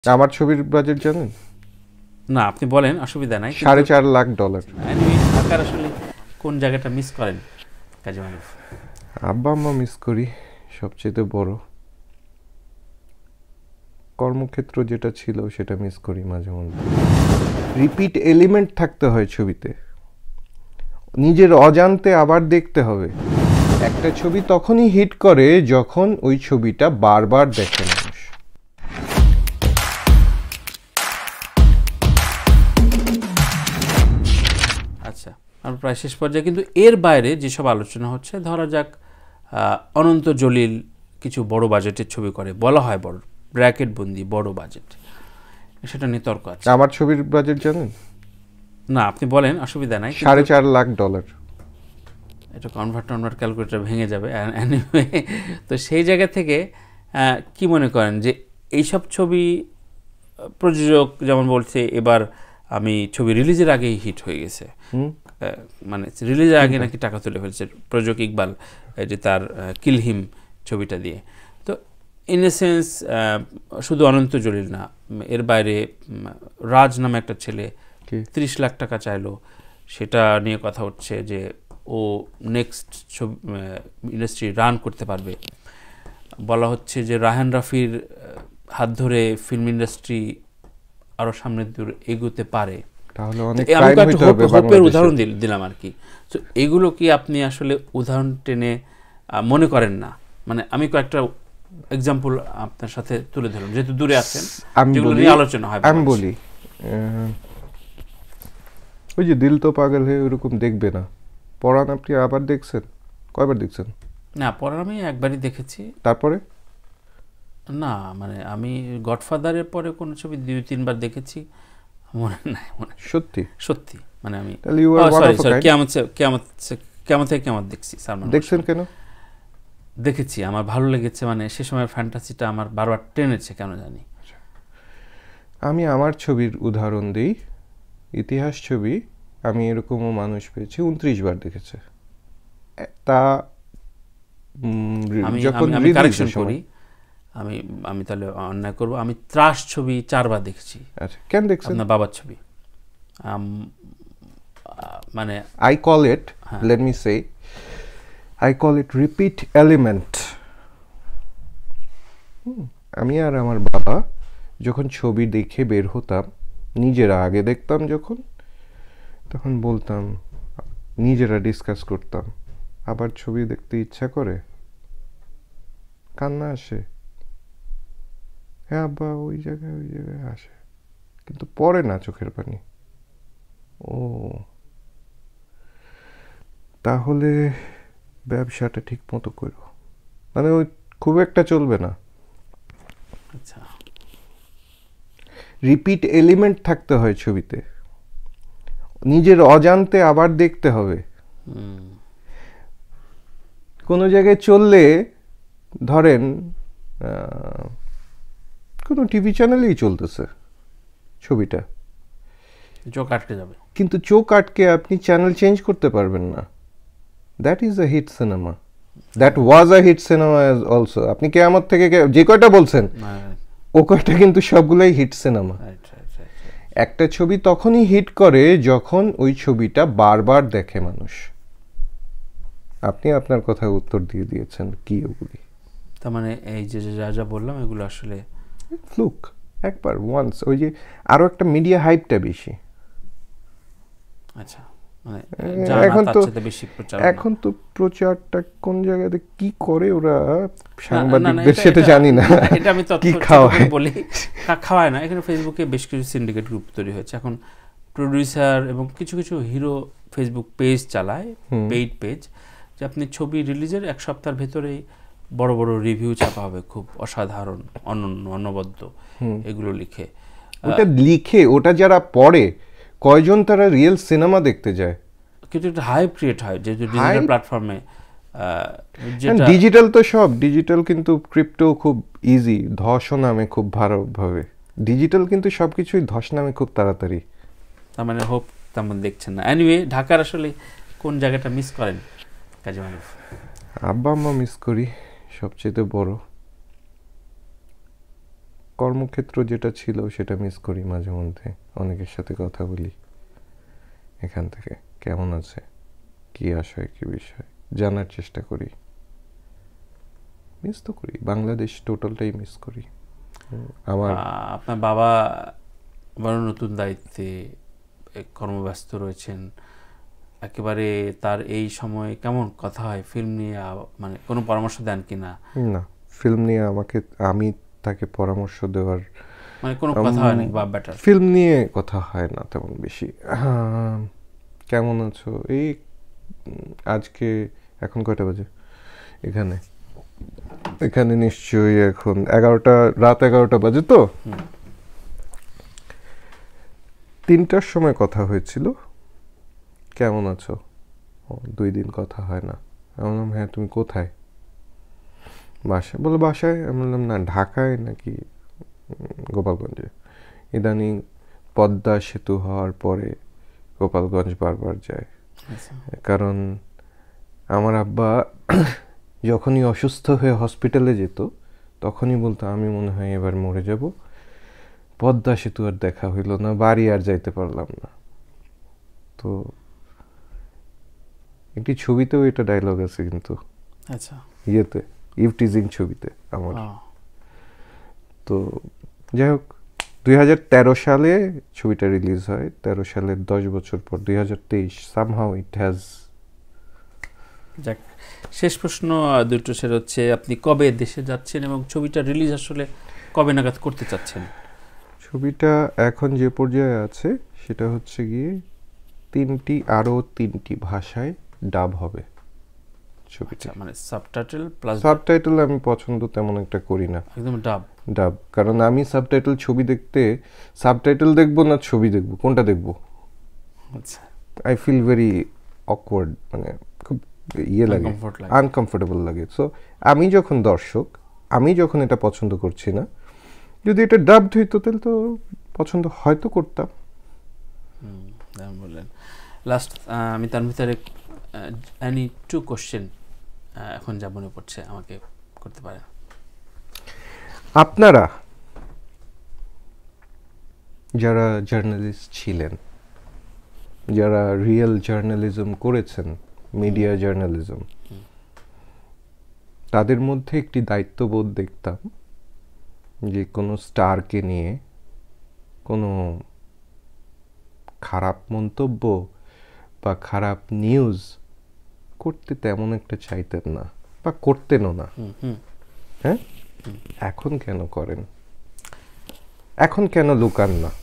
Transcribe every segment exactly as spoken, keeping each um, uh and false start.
আমার ছবির বাজেট জানেন? না, আপনি বলেন, অসুবিধা নাই। সাড়ে চার লাখ ডলার। ঢাকার আসলে কোন জায়গাটা মিস করেন কাজী মারুফ? আব্বা আম্মা মিস করি সবচেয়ে বড়। কর্মক্ষেত্র যেটা ছিল সেটা মিস করি মাঝে মধ্যে। রিপিট এলিমেন্ট থাকতে হয় ছবিতে, নিজের অজান্তে আবার দেখতে হবে। একটা ছবি তখনই হিট করে যখন ওই ছবিটা বারবার দেখে মানুষ। আচ্ছা, আমরা প্রায় শেষ পর্যায়ে, কিন্তু এর বাইরে যেসব আলোচনা হচ্ছে, ধরা যাক অনন্ত জলিল কিছু বড় বাজেটের ছবি করে, বলা হয় বড় ব্র্যাকেট বন্দি বড় বাজেট, সেটা নিয়ে তর্ক আছে। আমার ছবির বাজেট জানেন? না, আপনি বলেন, অসুবিধা নাই। সাড়ে চার লাখ ডলার। এটা কনভার্ট টনভার্ট ক্যালকুলেটর ভেঙে যাবে। এনিওয়ে, তো সেই জায়গা থেকে কি মনে করেন যে এইসব ছবি প্রযোজক যেমন বলছে এবার আমি ছবি রিলিজের আগেই হিট হয়ে গেছে, মানে রিলিজের আগে নাকি টাকা তুলে ফেলছে প্রযোজক ইকবাল, যে তার কিলহিম ছবিটা দিয়ে। তো ইন এ সেন্স শুধু অনন্ত জলিল না, এর বাইরে রাজ নামে একটা ছেলে ত্রিশ লাখ টাকা চাইলো, সেটা নিয়ে কথা হচ্ছে যে ও নেক্সট ছবি ইন্ডাস্ট্রি রান করতে পারবে। বলা হচ্ছে যে রায়হান রাফির হাত ধরে ফিল্ম ইন্ডাস্ট্রি আরো সামনের দূর এগোতে পারে। তাহলে অনেক ক্রাইম হইতে হবে বাংলাদেশে। হোপের উদাহরণ দিলাম আর কি। তো এগুলো কি আপনি আসলে উদাহরণ টেনে মনে করেন না? মানে আমি কয়েকটা এক্সাম্পল আপনার সাথে তুলে ধরলাম, যেহেতু দূরে আছেন, যেগুলো নিয়ে আলোচনা হয়। আমি বলি, ওই যে দিল তো পাগল হয়ে ওরকম দেখবে না, পরাণ আপনি আবার দেখছেন? কয়বার দেখছেন? না, পরাণ আমি একবারই দেখেছি। তারপরে না, মানে আমি গডফাদারের পরে কোন ছবি দুই তিনবার দেখেছি, মনে নাই। মনে সত্যি সত্যি মানে আমি কেমন কেমন থেকে কেমন দেখছি। সালমান দেখছেন কেন? দেখেছি, আমার ভালো লেগেছে, মানে সে সময়ের ফ্যান্টাসিটা আমার বারবার টেনেছে কেন জানি। আমি আমার ছবির উদাহরণ দিই, ইতিহাস ছবি আমি এরকমও মানুষ পেয়েছি উনত্রিশ বার দেখেছে। তা যখন আমি কারেকশন করি, আমি আমি তাহলে অন্যায় করবো, আমি ত্রাস ছবি চারবার দেখেছি। আচ্ছা, কেন দেখছেন? আপনার বাবার ছবি, মানে I call it, let me say, I call it repeat element. আমি আর আমার বাবা যখন ছবি দেখে বের হতাম, নিজেরা আগে দেখতাম যখন, তখন বলতাম, নিজেরা ডিসকাস করতাম, আবার ছবি দেখতে ইচ্ছা করে, কান্না আসে, হ্যাঁ আব্বা ওই জায়গায় ওই জায়গায় আসে, কিন্তু পরে না চোখের পানি। ও তাহলে ব্যবসাটা ঠিক মতো করো, মানে ওই খুব একটা চলবে না। আচ্ছা, রিপিট এলিমেন্ট থাকতে হয় ছবিতে, নিজের অজান্তে আবার দেখতে হবে। কোনো জায়গায় চললে, ধরেন কোনো টিভি চ্যানেলেই চলতেছে ছবিটা, চোখ আটকে যাবে, কিন্তু চোখ আটকে আপনি চ্যানেল চেঞ্জ করতে পারবেন না। That is a hit cinema, that was a hit cinema also. আপনি কিয়ামত থেকে যে কয়টা বলছেন, ও কয়টা কিন্তু সবগুলাই হিট সিনেমা। একটা ছবি তখনই হিট করে যখন ওই ছবিটা বারবার দেখে মানুষ। আপনি আপনার কথা উত্তর দিয়ে দিয়েছেন কি ওগুলি। তার মানে এই যে যা যা বললাম এগুলো আসলে ফ্লুক, একবার ওয়ান্স। ওই যে আরো একটা মিডিয়া হাইপটা বেশি। আচ্ছা, মানে এখন তো এখন তো প্রচারটা কোন জায়গাতে কি করে ওরা সাংবাদিকদের সেটা জানি না। এটা আমি তথ্য খাওয়াই বলি, খাওয়ায় না। এখানে ফেসবুকে বেশ কিছু সিন্ডিকেট গ্রুপ তৈরি হয়েছে এখন। প্রডিউসার এবং কিছু কিছু হিরো ফেসবুক পেজ চালায়, পেইড পেজ, যে আপনি ছবি রিলিজের এক সপ্তাহের ভেতরেই বড় বড় রিভিউ ছাপা হবে, খুব অসাধারণ, অনন্য, অনবদ্য, এগুলো লিখে। ওটা লিখে ওটা যারা পড়ে, কয়জন তারা রিয়েল সিনেমা দেখতে যায়? কিন্তু একটা হাইপ ক্রিয়েট হয় যেহেতু ডিজিটাল প্ল্যাটফর্মে। ডিজিটাল তো সব ডিজিটাল, কিন্তু ক্রিপ্টো খুব ইজি, ধস নামে খুব ভালোভাবে। ডিজিটাল কিন্তু সবকিছুই ধস নামে খুব তাড়াতাড়ি। তার মানে হোপ তেমন দেখছেন না। এনিওয়ে, ঢাকার আসলে কোন জায়গাটা মিস করেন কাজী মারুফ? আব্বা আম্মা মিস করি সবচেয়ে বড়। কর্মক্ষেত্র যেটা ছিল সেটা মিস করি মাঝে মধ্যে, অনেকের সাথে কথা বলি এখান থেকে, কেমন আছে, কি আশয়, কি বিষয় জানার চেষ্টা করি। মিস তো করি, বাংলাদেশ টোটালটাই মিস করি। আমার আপনার বাবা বড় নতুন দায়িত্বে কর্মব্যস্ত রয়েছেন, একেবারে তার এই সময় কেমন কথা হয় ফিল্ম নিয়ে, মানে কোনো পরামর্শ দেন কিনা? না, ফিল্ম নিয়ে আমাকে, আমি তাকে পরামর্শ দেওয়ার মানে কোনো কথা হয় না, বা বেটার ফিল্ম নিয়ে কথা হয় না তেমন বেশি। কেমন আছো, এই আজকে এখন কয়টা বাজে এখানে? এখানে নিশ্চয়ই এখন এগারোটা, রাত এগারোটা বাজে। তো তিনটার সময় কথা হয়েছিল, কেমন আছো, দুই দিন কথা হয় না। আমি বললাম হ্যাঁ, তুমি কোথায়? বাসায়। বলে বাসায়। আমি বললাম না, ঢাকায় নাকি গোপালগঞ্জে? ইদানিং পদ্মা সেতু হওয়ার পরে গোপালগঞ্জ বারবার যায়, কারণ আমার আব্বা যখনই অসুস্থ হয়ে হসপিটালে যেত তখনই বলতো আমি মনে হয় এবার মরে যাব, পদ্মা সেতু আর দেখা হইল না, বাড়ি আর যাইতে পারলাম না। তো একটি ছবিতেও এটা ডায়লগ আছে কিন্তু, আচ্ছা, ইয়েতে ইভটিজিং ছবিতে আমার। তো যাই হোক, দুই হাজার তেরো সালে ছবিটা রিলিজ হয়, তেরো সালের দশ বছর পর দুই হাজার তেইশ সামহাউ ইট হ্যাজ। যাক, শেষ প্রশ্ন দুটো, সেটা হচ্ছে আপনি কবে দেশে যাচ্ছেন এবং ছবিটা রিলিজ আসলে কবে নাগাদ করতে চাচ্ছেন? ছবিটা এখন যে পর্যায়ে আছে সেটা হচ্ছে গিয়ে তিনটি, আরও তিনটি ভাষায় ডাব হবে ছবিটা। মানে সাবটাইটেল প্লাস, সাবটাইটেল আমি পছন্দ তেমন একটা করি না, একদম ডাব ডাব। কারণ আমি সাবটাইটেল ছবি দেখতে, সাবটাইটেল দেখবো না ছবি দেখবো, কোনটা দেখবো? আচ্ছা, আই ফিল ভেরি অকওয়ার্ড, মানে খুব ইয়ে লাগে, আনকমফোর্টেবল লাগে। সো আমি যখন দর্শক, আমি যখন এটা পছন্দ করছি না, যদি এটা ডাবড হইতো তাহলে তো পছন্দ হয়তো করতাম। হুম, বললেন। লাস্ট আমি তার ভিতরে এনি টু কোশ্চেন এখন যা মনে পড়ছে আমাকে করতে পারেন। আপনারা যারা জার্নালিস্ট ছিলেন, যারা রিয়েল জার্নালিজম করেছেন, মিডিয়া জার্নালিজম, তাদের মধ্যে একটি দায়িত্ববোধ দেখতাম যে কোনো স্টারকে নিয়ে কোনো খারাপ মন্তব্য বা খারাপ নিউজ করতে তেমন একটা চাইতেন না, বা করতেনও না। হ্যাঁ, এখন কেন করেন? এখন কেন লুকান না?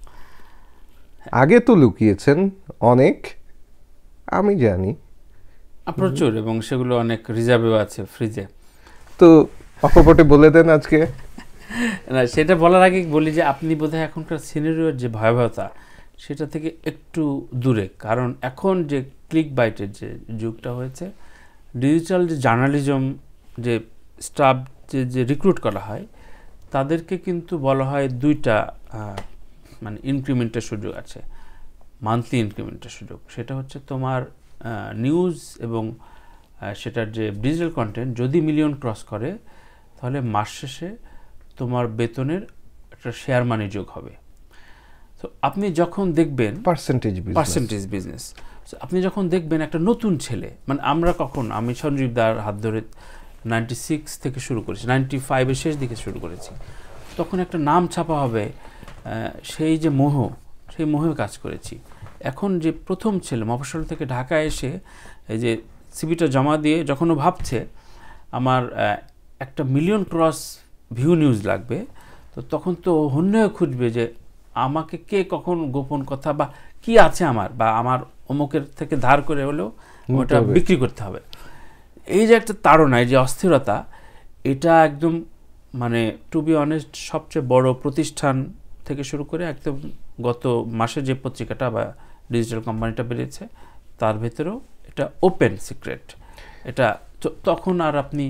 আগে তো লুকিয়েছেন অনেক, আমি জানি, প্রচুর, এবং সেগুলো অনেক রিজার্ভেও আছে ফ্রিজে। তো অকপটে বলে দেন আজকে। না, সেটা বলার আগে বলি যে আপনি বোধহয় এখনকার সিনারিওর যে ভয়াবহতা সেটা থেকে একটু দূরে, কারণ এখন যে ক্লিক বাইটের যে যুগটা হয়েছে, ডিজিটাল যে জার্নালিজম, যে স্টাফ যে যে রিক্রুট করা হয় তাদেরকে কিন্তু বলা হয় দুইটা মানে ইনক্রিমেন্টের সুযোগ আছে, মান্থলি ইনক্রিমেন্টের সুযোগ। সেটা হচ্ছে তোমার নিউজ এবং সেটার যে ডিজিটাল কন্টেন্ট যদি মিলিয়ন ক্রস করে তাহলে মাস শেষে তোমার বেতনের একটা শেয়ার মানি যোগ হবে। তো আপনি যখন দেখবেন পার্সেন্টেজ পার্সেন্টেজ বিজনেস, আপনি যখন দেখবেন একটা নতুন ছেলে, মানে আমরা কখন, আমি সঞ্জীব দার হাত ধরে নাইনটি সিক্স থেকে শুরু করেছি, নাইনটি ফাইভের শেষ দিকে শুরু করেছি, তখন একটা নাম ছাপা হবে, সেই যে মোহ, সেই মোহে কাজ করেছি। এখন যে প্রথম ছেলে মফস্বল থেকে ঢাকায় এসে এই যে সিভিটা জমা দিয়ে যখন ও ভাবছে আমার একটা মিলিয়ন ক্রস ভিউ নিউজ লাগবে, তো তখন তো হন্যে খুঁজবে যে আমাকে কে কখন গোপন কথা বা কি আছে আমার, বা আমার অমুকের থেকে ধার করে হলেও ওটা বিক্রি করতে হবে। এই যে একটা তাড়না, এই যে অস্থিরতা, এটা একদম মানে টু বি অনেস্ট সবচেয়ে বড় প্রতিষ্ঠান থেকে শুরু করে একদম গত মাসে যে পত্রিকাটা বা ডিজিটাল কোম্পানিটা বেরিয়েছে তার ভেতরেও এটা ওপেন সিক্রেট। এটা তখন আর আপনি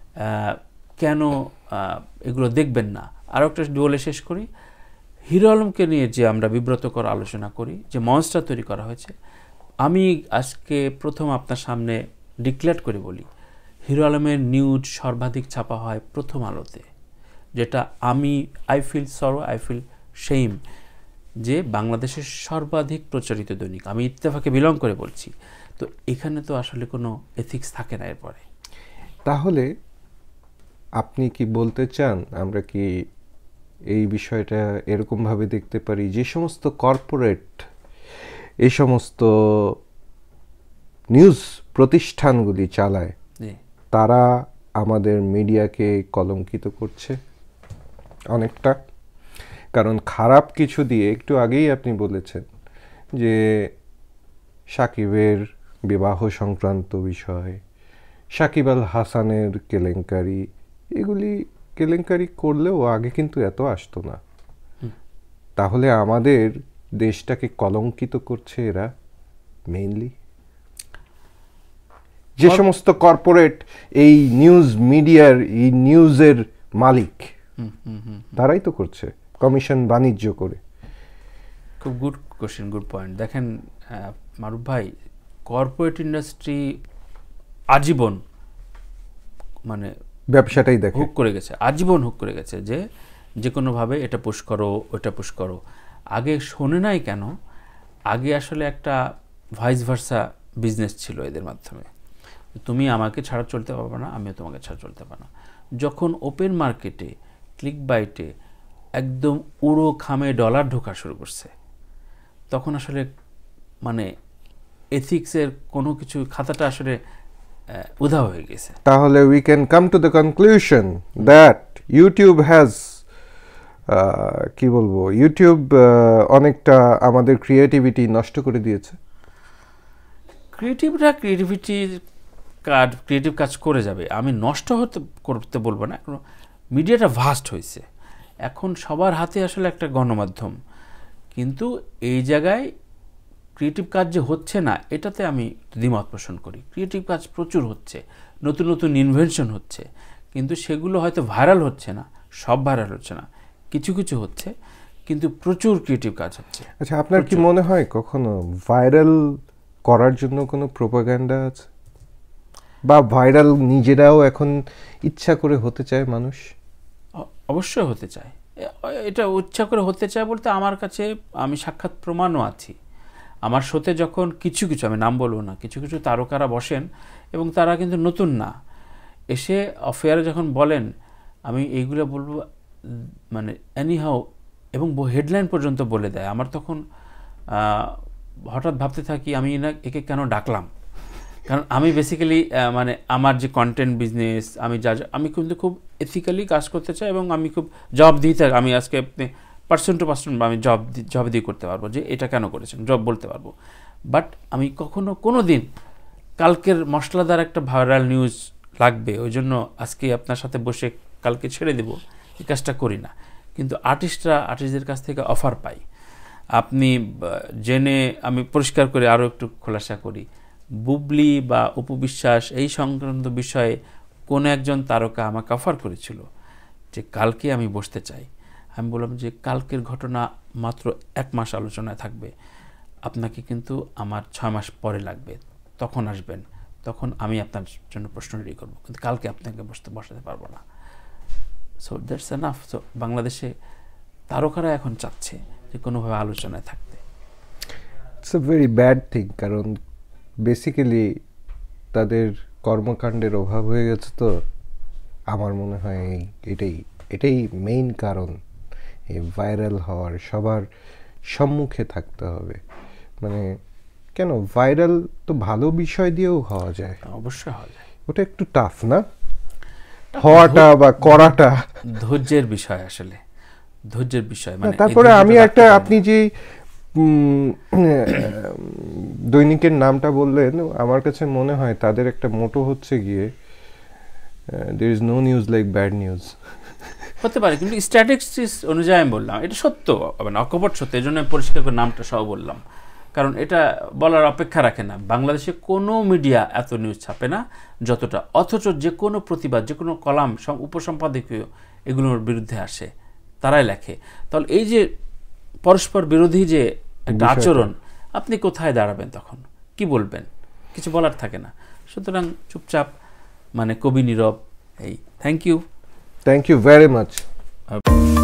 কেন এগুলো দেখবেন না? আরও একটা বলে শেষ করি, হিরো আলমকে নিয়ে যে আমরা বিব্রতকর আলোচনা করি, যে মঞ্চটা তৈরি করা হয়েছে, আমি আজকে প্রথম আপনার সামনে ডিক্লেয়ার করে বলি, হিরো আলমের নিউজ সর্বাধিক ছাপা হয় প্রথম আলোতে, যেটা আমি I feel sorrow I feel shame, যে বাংলাদেশের সর্বাধিক প্রচারিত দৈনিক, আমি ইত্তেফাকে বিলং করে বলছি, তো এখানে তো আসলে কোনো এথিক্স থাকে না এরপরে। তাহলে আপনি কি বলতে চান আমরা কি এই বিষয়টা এরকমভাবে দেখতে পারি, যে সমস্ত কর্পোরেট এই সমস্ত নিউজ প্রতিষ্ঠানগুলি চালায় তারা আমাদের মিডিয়াকে কলঙ্কিত করছে অনেকটা? কারণ খারাপ কিছু দিয়ে, একটু আগেই আপনি বলেছেন যে শাকিবের বিবাহ সংক্রান্ত বিষয়, শাকিব আল হাসানের কেলেঙ্কারি, এগুলি কেলেঙ্কারি করলেও আগে কিন্তু এত আসতো না। তাহলে আমাদের দেশটাকে কলঙ্কিত করছে এরা মেইনলি, যে সমস্ত কর্পোরেট এই নিউজ মিডিয়ার এই নিউজের মালিক তারাই তো করছে কমিশন বাণিজ্য করে। খুব গুড কোশ্চেন, গুড পয়েন্ট। দেখেন মারুফ ভাই, কর্পোরেট ইন্ডাস্ট্রি আজীবন মানে ব্যবসাটাই দেখে হুক করে গেছে, আজীবন হুক করে গেছে যে যে কোনোভাবে এটা পুশ করো ওটা পুশ করো। আগে শোনে নাই কেন, আগে আসলে একটা ভাইস ভার্সা বিজনেস ছিল এদের মাধ্যমে, তুমি আমাকে ছাড়া চলতে পারবে না, আমিও তোমাকে ছাড়া চলতে পারবো না। যখন ওপেন মার্কেটে ক্লিক বাইটে একদম উড়ো খামে ডলার ঢোকা শুরু করছে, তখন আসলে মানে এথিক্সের কোনো কিছু খাতাটা আসলে উধাও হয়ে গেছে। তাহলে we can come to the conclusion that YouTube has কি বলবো, ইউটিউব অনেকটা আমাদের ক্রিয়েটিভিটি নষ্ট করে দিয়েছে। ক্রিয়েটিভরা ক্রিয়েটিভিটির কাজ ক্রিয়েটিভ কাজ করে যাবে, আমি নষ্ট হতে করতে বলবো না। এখন মিডিয়াটা ভাস্ট হয়েছে, এখন সবার হাতে আসলে একটা গণমাধ্যম, কিন্তু এই জায়গায় ক্রিয়েটিভ কাজ যে হচ্ছে না এটাতে আমি দ্বিমত পোষণ করি। ক্রিয়েটিভ কাজ প্রচুর হচ্ছে, নতুন নতুন ইনভেনশন হচ্ছে, কিন্তু সেগুলো হয়তো ভাইরাল হচ্ছে না, সব ভাইরাল হচ্ছে না, কিছু কিছু হচ্ছে, কিন্তু প্রচুর ক্রিয়েটিভ কাজ হচ্ছে। আচ্ছা, আপনার কি মনে হয় কখনো ভাইরাল করার জন্য কোনো প্রোপাগান্ডা আছে, বা ভাইরাল নিজেরাও এখন ইচ্ছা করে হতে চায় মানুষ? অবশ্যই হতে চায়, এটা ইচ্ছা করে হতে চায় বলতে আমার কাছে আমি সাক্ষাৎ প্রমাণও আছি। আমার শোতে যখন কিছু কিছু, আমি নাম বলবো না, কিছু কিছু তারকারা বসেন এবং তারা কিন্তু নতুন না, এসে অফেয়ারে যখন বলেন আমি এইগুলো বলবো মানে এনিহাও, এবং হেডলাইন পর্যন্ত বলে দেয়, আমার তখন হঠাৎ ভাবতে থাকি আমি না একে কেন ডাকলাম। কারণ আমি বেসিক্যালি মানে আমার যে কন্টেন্ট বিজনেস, আমি যা আমি কিন্তু খুব এথিক্যালি কাজ করতে চাই এবং আমি খুব জব দিতে, আমি আজকে পার্সন টু পার্সন আমি জব জব দিয়ে করতে পারবো যে এটা কেন করেছেন, জব বলতে পারবো। বাট আমি কখনো কোনো দিন কালকের মশলাদার একটা ভাইরাল নিউজ লাগবে ওই জন্য আজকে আপনার সাথে বসে কালকে ছেড়ে দেব, এই কাজটা করি না। কিন্তু আর্টিস্টরা আর্টিস্টদের কাছ থেকে অফার পাই, আপনি জেনে আমি পরিষ্কার করে আরও একটু খোলাসা করি, বুবলি বা উপবিশ্বাস এই সংক্রান্ত বিষয়ে কোনো একজন তারকা আমাকে অফার করেছিল যে কালকে আমি বসতে চাই। আমি বললাম যে কালকের ঘটনা মাত্র এক মাস আলোচনায় থাকবে, আপনাকে কিন্তু আমার ছয় মাস পরে লাগবে, তখন আসবেন, তখন আমি আপনার জন্য প্রশ্ন রেডি করবো, কিন্তু কালকে আপনাকে বসতে বসাতে পারবো না। So that's enough. সো বাংলাদেশে তারকারা এখন চাচ্ছে যে কোনোভাবে আলোচনায় থাকতে। It's a very bad thing, কারণ বেসিক্যালি তাদের কর্মকাণ্ডের অভাব হয়ে গেছে। তো আমার মনে হয় এটাই এটাই মেইন কারণ, এই ভাইরাল হওয়ার, সবার সম্মুখে থাকতে হবে। মানে কেন ভাইরাল তো ভালো বিষয় দিয়েও হওয়া যায়, অবশ্যই হওয়া যায়, ওটা একটু টাফ না হওয়াটা বা করাটা, ধৈর্যের বিষয়, আসলে ধৈর্যের বিষয়। মানে তারপরে আমি একটা, আপনি যে দৈনিকের নামটা বললেন, আমার কাছে মনে হয় তাদের একটা মোটো হচ্ছে গিয়ে there is no news like bad news। হতে পারে, কিন্তু স্ট্যাটিস্টিক্স অনুযায়ী আমি বললাম এটা সত্য, মানে অকপট সত্য, এই জন্য পরিষ্কার করে নামটা সহ বললাম, কারণ এটা বলার অপেক্ষা রাখে না। বাংলাদেশে কোনো মিডিয়া এত নিউজ ছাপে না যতটা, অথচ যে কোনো প্রতিবাদ, যে কোনো কলাম, উপসম্পাদকীয় এগুলোর বিরুদ্ধে আসে, তারাই লেখে। তাহলে এই যে পরস্পর বিরোধী যে একটা আচরণ, আপনি কোথায় দাঁড়াবেন তখন, কি বলবেন, কিছু বলার থাকে না। সুতরাং চুপচাপ মানে কবি নীরব। এই thank you thank you very much. হবে।